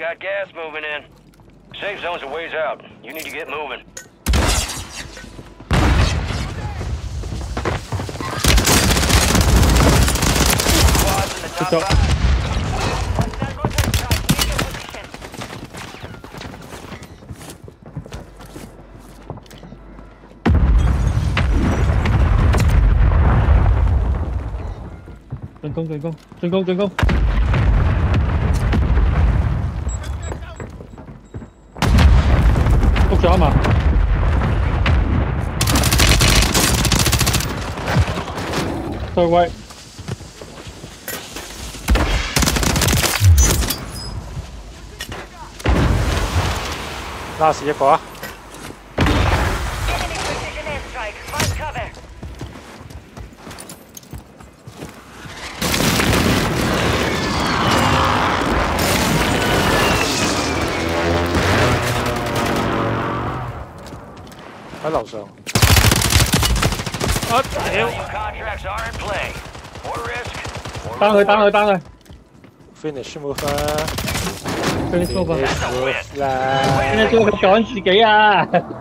got gas moving in. Safe zone's a ways out. You need to get moving. Squads in the top Good job. 5. 進攻進攻進攻進攻！篤咗啊嘛！對位。 拉屎一個啊！ Enemy precision airstrike. Find cover. 喺樓上。我屌 New contracts are in play. More risk. More 單佢單佢單佢 ！Finish move 啦 ，finish move 啊！ ！Finish 啦 finish move 佢趕自己啊！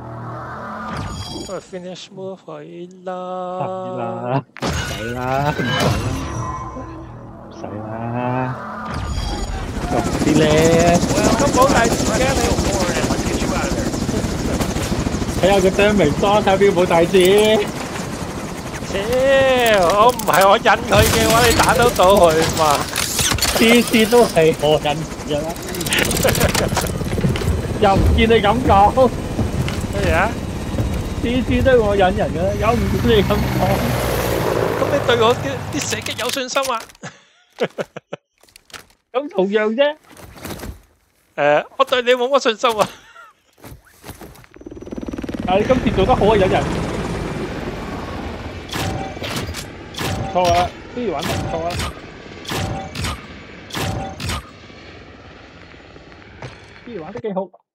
！Finish move 佢係啦！ 啦，唔使啦，唔使啦，落啲咧， 咁冇大字嘅你。 Let's get you out of there. 睇下個damage多，睇下邊個冇大字。 屌，我唔係我引佢嘅話，你打得到佢嘛？ 次次都係我引嘅啦，又唔見你咁講， 乜嘢啊？ 次次都係我引人嘅啦，有唔見你咁講。 咁你對我啲射擊有信心啊？ 咁同樣啫。 我對你冇乜信心啊。 但係你今次做得好啊，引人。唔錯啊，呢玩得唔錯啊。呢玩得幾好。